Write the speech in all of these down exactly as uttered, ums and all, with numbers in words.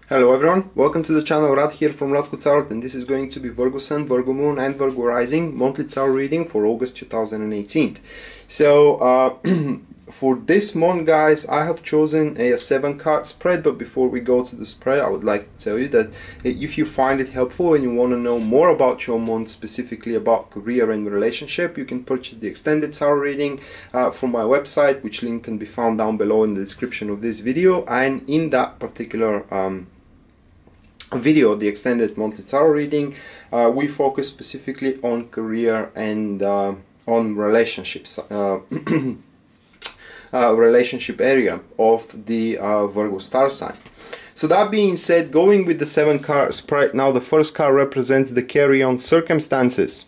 Hello everyone, welcome to the channel. Rad here from Radko Tarot, and this is going to be Virgo Sun, Virgo Moon and Virgo Rising monthly tarot reading for August two thousand eighteen. So uh, for this month, guys, I have chosen a, a seven card spread, but before we go to the spread, I would like to tell you that if you find it helpful and you want to know more about your month, specifically about career and relationship, you can purchase the extended tarot reading uh, from my website, which link can be found down below in the description of this video. And in that particular um, video, the extended monthly tarot reading, uh, we focus specifically on career and uh, on relationships, uh, uh, relationship area of the uh, Virgo star sign. So that being said, going with the seven card spread, now the first card represents the carry-on circumstances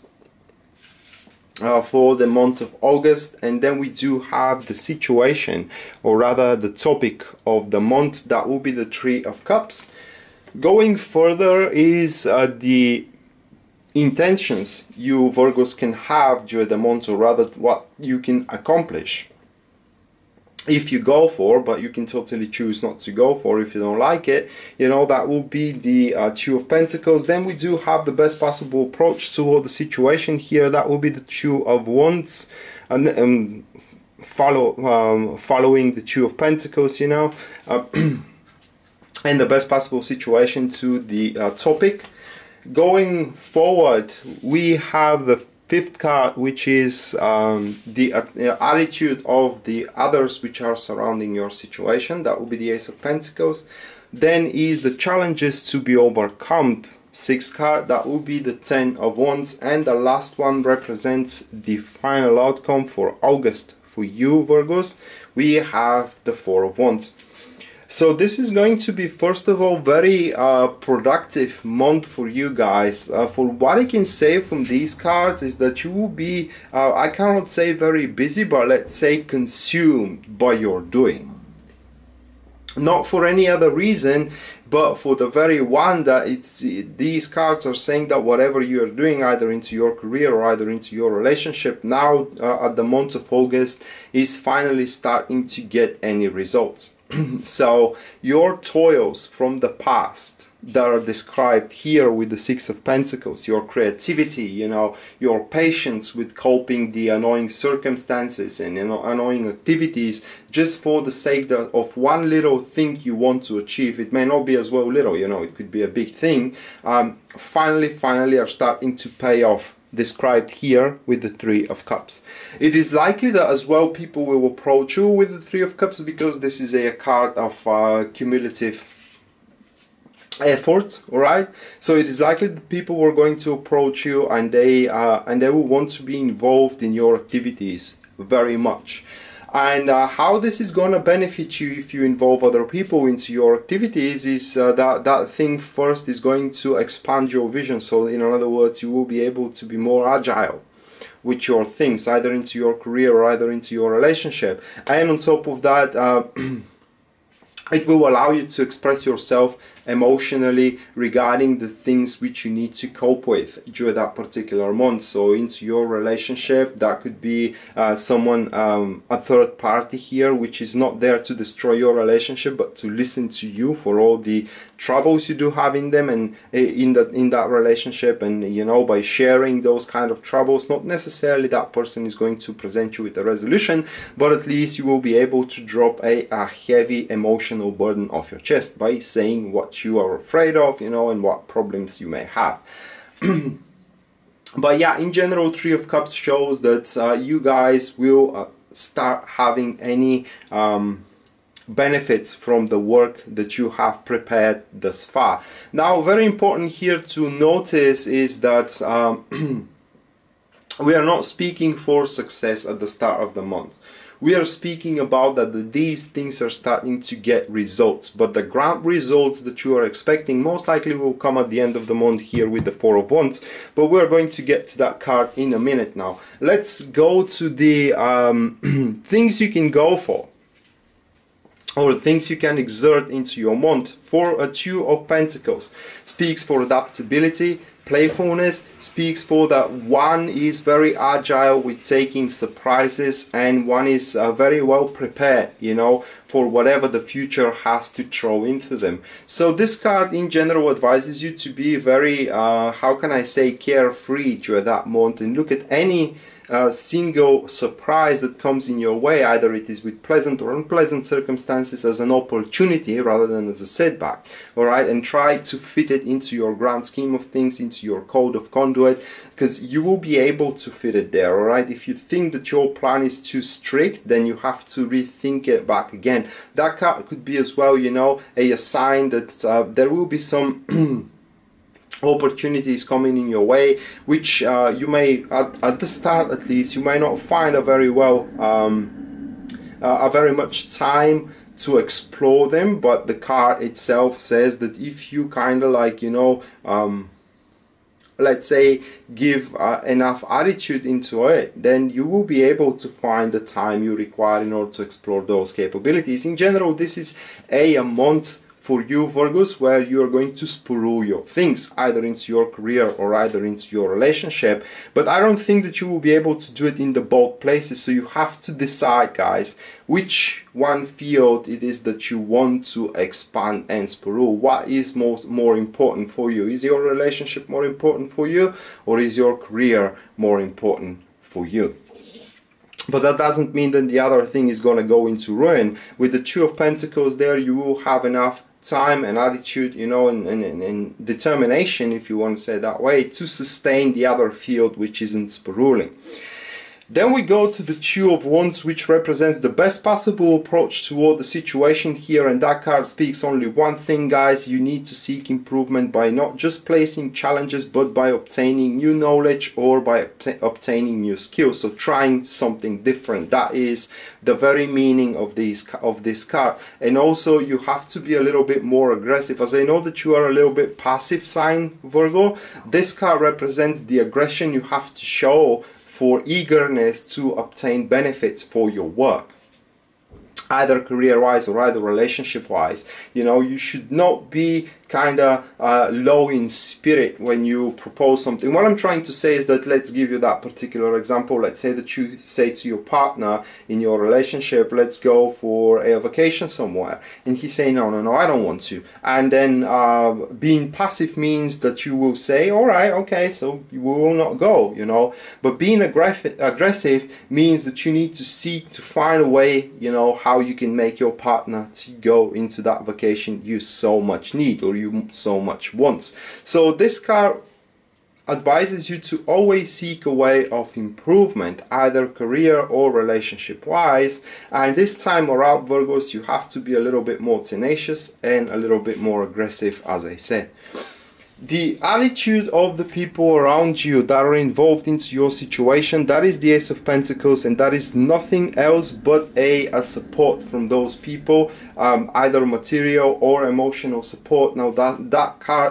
Uh, for the month of August, and then we do have the situation, or rather the topic of the month, that will be the Three of Cups. Going further is uh, the intentions you Virgos can have during the month, or rather what you can accomplish if you go for, but you can totally choose not to go for if you don't like it. You know, that will be the uh, Two of Pentacles. Then we do have the best possible approach toward the situation here. That will be the Two of Wands, and um, follow um, following the Two of Pentacles, you know. Uh, and the best possible situation to the uh, topic. Going forward, we have the fifth card, which is um, the uh, attitude of the others which are surrounding your situation. That will be the Ace of Pentacles. Then is the challenges to be overcome. Sixth card, that will be the Ten of Wands. And the last one represents the final outcome for August. For you Virgos, we have the Four of Wands. So this is going to be, first of all, very uh, productive month for you guys. Uh, for what I can say from these cards is that you will be, uh, I cannot say very busy, but let's say consumed by your doing. Not for any other reason, but for the very one that it's, these cards are saying that whatever you are doing, either into your career or either into your relationship, now uh, at the month of August is finally starting to get any results. So your toils from the past that are described here with the Six of Pentacles, your creativity, you know, your patience with coping the annoying circumstances and, you know, annoying activities, just for the sake of one little thing you want to achieve. It may not be as well little, you know, it could be a big thing. Um, finally, finally are starting to pay off, described here with the Three of Cups. It is likely that as well people will approach you with the Three of Cups, because this is a card of uh, cumulative effort, all right? So it is likely that people are going to approach you, and they uh, and they will want to be involved in your activities very much. And uh, how this is going to benefit you if you involve other people into your activities is uh, that that thing first is going to expand your vision. So in other words, you will be able to be more agile with your things, either into your career or either into your relationship. And on top of that, uh, it will allow you to express yourself emotionally regarding the things which you need to cope with during that particular month. So into your relationship, that could be uh, someone, um, a third party here, which is not there to destroy your relationship, but to listen to you for all the troubles you do have in them and in that in that relationship. And you know, by sharing those kind of troubles, not necessarily that person is going to present you with a resolution, but at least you will be able to drop a, a heavy emotional burden off your chest by saying what you are afraid of, you know, and what problems you may have. But yeah, in general, Three of Cups shows that uh, you guys will uh, start having any um, benefits from the work that you have prepared thus far. Now, very important here to notice is that um, we are not speaking for success at the start of the month. We are speaking about that the, these things are starting to get results, but the grand results that you are expecting most likely will come at the end of the month here with the Four of Wands. But we're going to get to that card in a minute now. Let's go to the um, things you can go for, or things you can exert into your month. For a Two of Pentacles speaks for adaptability, playfulness speaks for that one is very agile with taking surprises, and one is uh, very well prepared, you know, for whatever the future has to throw into them. So this card in general advises you to be very, uh, how can I say, carefree during that month, and look at any Uh, single surprise that comes in your way, either it is with pleasant or unpleasant circumstances, as an opportunity rather than as a setback. Alright, and try to fit it into your grand scheme of things, into your code of conduit, because you will be able to fit it there. Alright, if you think that your plan is too strict, then you have to rethink it back again. That card could be as well, you know, a, a sign that uh, there will be some opportunities coming in your way, which uh, you may, at, at the start at least, you may not find a very well, um, uh, a very much time to explore them, but the card itself says that if you kind of like, you know, um, let's say give uh, enough attitude into it, then you will be able to find the time you require in order to explore those capabilities. In general, this is a, a month for you Virgos where you are going to spiral your things, either into your career or either into your relationship, but I don't think that you will be able to do it in the both places. So you have to decide, guys, which one field it is that you want to expand and spiral. What is most more important for you? Is your relationship more important for you, or is your career more important for you? But that doesn't mean that the other thing is going to go into ruin. With the Two of Pentacles there, you will have enough time and attitude, you know, and, and, and determination, if you want to say it that way, to sustain the other field which isn't spiraling. Then we go to the Two of Wands, which represents the best possible approach toward the situation here, and that card speaks only one thing, guys. You need to seek improvement by not just placing challenges, but by obtaining new knowledge or by obta obtaining new skills. So trying something different. That is the very meaning of this of this card. And also you have to be a little bit more aggressive. As I know that you are a little bit passive sign, Virgo, this card represents the aggression you have to show for eagerness to obtain benefits for your work, either career-wise or either relationship-wise. You know, you should not be kind of uh, low in spirit when you propose something. What I'm trying to say is that, let's give you that particular example. Let's say that you say to your partner in your relationship, let's go for a vacation somewhere, and he say, no, no, no, I don't want to. And then uh, being passive means that you will say, all right, okay, so we will not go, you know. But being aggressive, aggressive means that you need to seek to find a way, you know, how you can make your partner to go into that vacation you so much need, or you so much wants. So this card advises you to always seek a way of improvement, either career or relationship wise. And this time around, Virgos, you have to be a little bit more tenacious and a little bit more aggressive, as I said. The attitude of the people around you that are involved into your situation, that is the Ace of Pentacles, and that is nothing else but a, a support from those people, um, either material or emotional support. Now that, that card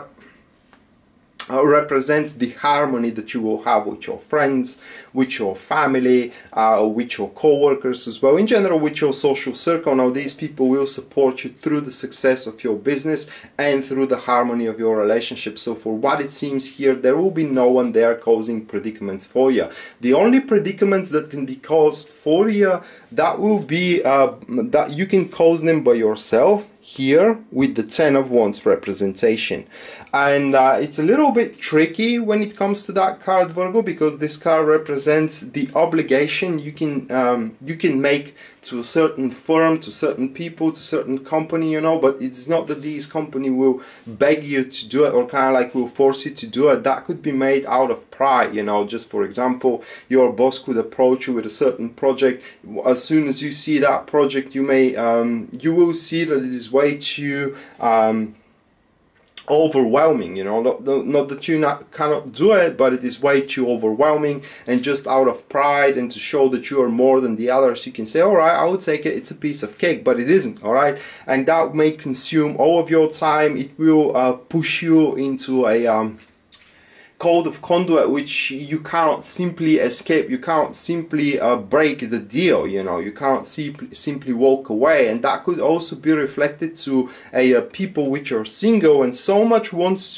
Uh, represents the harmony that you will have with your friends, with your family, uh, with your co-workers as well, in general with your social circle. Now these people will support you through the success of your business and through the harmony of your relationship. So for what it seems here, there will be no one there causing predicaments for you. The only predicaments that can be caused for you, that will be uh, that you can cause them by yourself, here with the Ten of Wands representation. And uh, it's a little bit tricky when it comes to that card, Virgo, because this card represents the obligation you can um, you can make to a certain firm, to certain people, to certain company, you know, but it's not that these company will beg you to do it or kind of like will force you to do it. That could be made out of pride, you know. Just for example, your boss could approach you with a certain project. As soon as you see that project, you may um, you will see that it is way too um, overwhelming, you know, not, not that you not, cannot do it, but it is way too overwhelming, and just out of pride and to show that you are more than the others, you can say, all right, I will take it, it's a piece of cake, but it isn't, all right, and that may consume all of your time. It will uh, push you into a um, code of conduit which you cannot simply escape. You can't simply uh, break the deal, you know, you can't simply simply walk away. And that could also be reflected to a uh, people which are single and so much wants to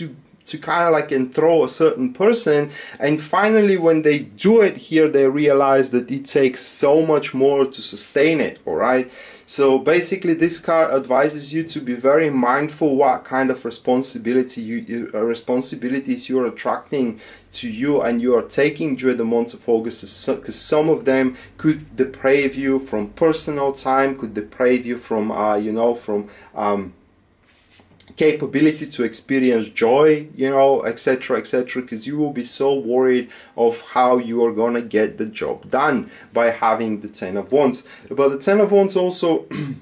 to kind of like enthrall a certain person, and finally when they do it here, they realize that it takes so much more to sustain it. All right, so basically this card advises you to be very mindful what kind of responsibility you, you uh, responsibilities you're attracting to you and you are taking during the month of August, because some of them could deprive you from personal time, could deprive you from uh, you know from um, capability to experience joy, you know, etc, etc, because you will be so worried of how you are gonna get the job done by having the Ten of Wands. But the Ten of Wands also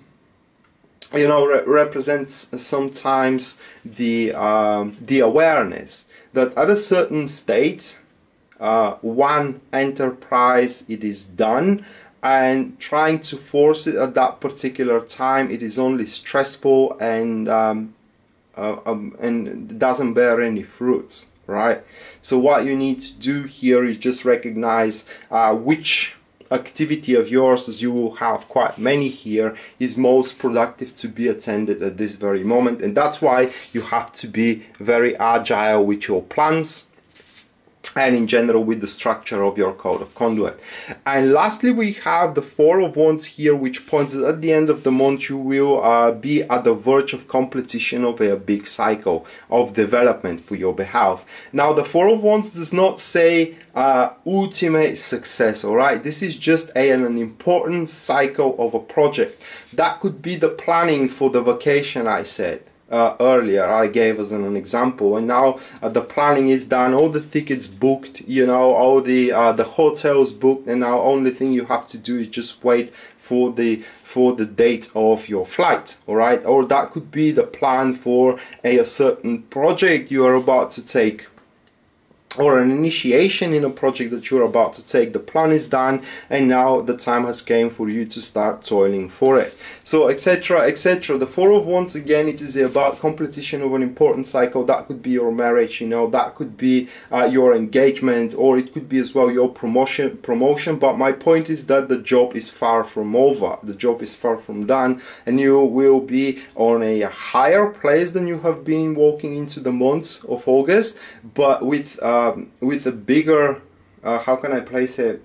you know re represents sometimes the um, the awareness that at a certain state uh, one enterprise, it is done, and trying to force it at that particular time, it is only stressful and um, Uh, um, and doesn't bear any fruits, right? So what you need to do here is just recognize uh, which activity of yours, as you will have quite many here, is most productive to be attended at this very moment. And that's why you have to be very agile with your plans and in general with the structure of your code of conduct. And lastly, we have the Four of Wands here, which points that at the end of the month you will uh, be at the verge of completion of a big cycle of development for your behalf. Now the Four of Wands does not say uh, ultimate success, all right? This is just a, an important cycle of a project. That could be the planning for the vacation I said Uh, earlier, I gave as an, an example, and now uh, the planning is done, all the tickets booked, you know, all the uh, the hotels booked, and now only thing you have to do is just wait for the for the date of your flight, all right? Or that could be the plan for a, a certain project you are about to take, or an initiation in a project that you're about to take. The plan is done, and now the time has came for you to start toiling for it. So etc, etc. The Four of Wands, again, it is about completion of an important cycle. That could be your marriage, you know, that could be uh, your engagement, or it could be as well your promotion promotion but my point is that the job is far from over, the job is far from done, and you will be on a higher place than you have been walking into the months of August, but with uh, Um, with a bigger, uh, how can I place it,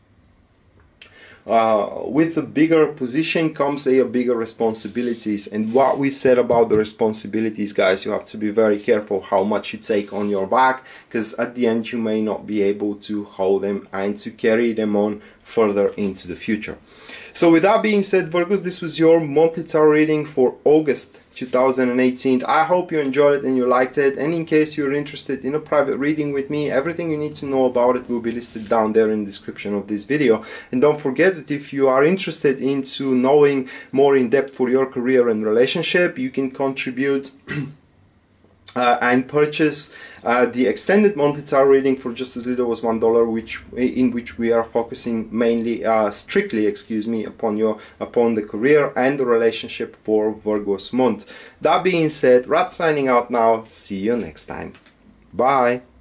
uh, with a bigger position comes a, a bigger responsibilities. And what we said about the responsibilities, guys, you have to be very careful how much you take on your back, because at the end you may not be able to hold them and to carry them on further into the future. So with that being said, Virgos, this was your monthly tarot reading for August two thousand eighteen. I hope you enjoyed it and you liked it, and in case you're interested in a private reading with me, everything you need to know about it will be listed down there in the description of this video. And don't forget that if you are interested into knowing more in depth for your career and relationship, you can contribute Uh, and purchase uh, the extended monthly tarot reading for just as little as one dollar, which in which we are focusing mainly, uh, strictly, excuse me, upon your upon the career and the relationship for Virgo's month. That being said, Rad signing out now. See you next time. Bye.